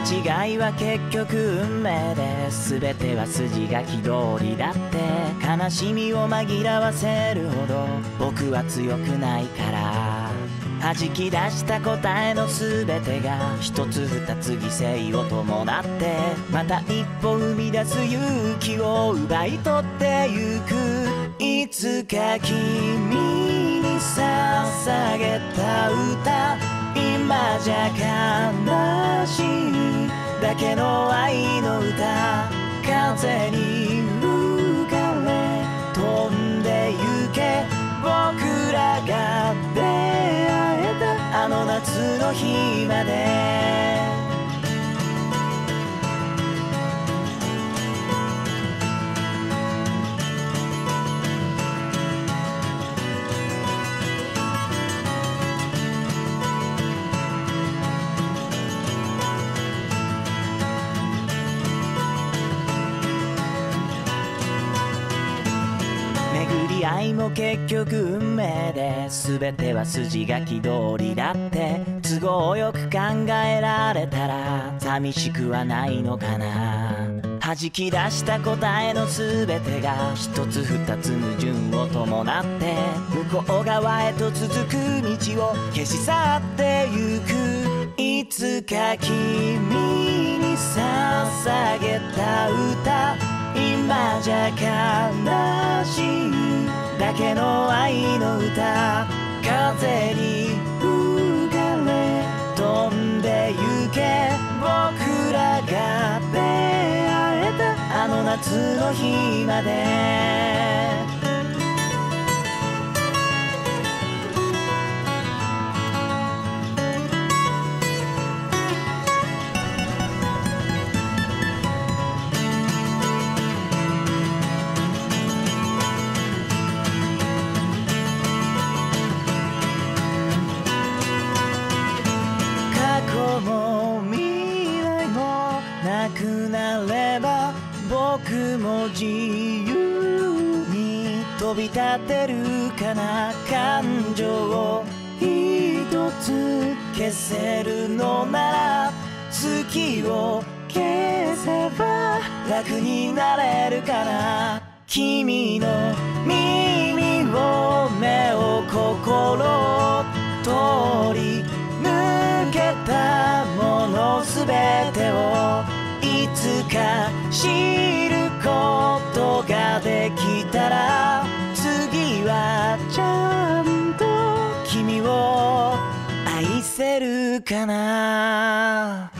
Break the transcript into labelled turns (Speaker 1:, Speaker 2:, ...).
Speaker 1: 違いは結局運命で、全ては筋書き通りだって。悲しみを紛らわせるほど僕は強くないから、弾き出した答えの全てが一つ二つ犠牲を伴って、また一歩踏み出す勇気を奪い取ってゆく。いつか君に捧げた歌、今じゃ悲しいだけの愛の歌。風に吹かれ飛んでゆけ、僕らが出会えたあの夏の日まで。巡り合いも結局運命で、全ては筋書き通りだって都合よく考えられたら寂しくはないのかな。弾き出した答えの全てが一つ二つ矛盾を伴って、向こう側へと続く道を消し去ってゆく。いつか君に捧げた歌、今じゃ悲しいだけの愛の歌。風に吹かれ飛んでゆけ、僕らが出会えたあの夏の日まで。も未来もなくなれば、僕も自由に飛び立てるかな。感情を一つ消せるのなら、月を消せば楽になれるかな。君の耳を目を心を通り抜けたものすべてを、いつか知ることができたら、次はちゃんと君を愛せるかな。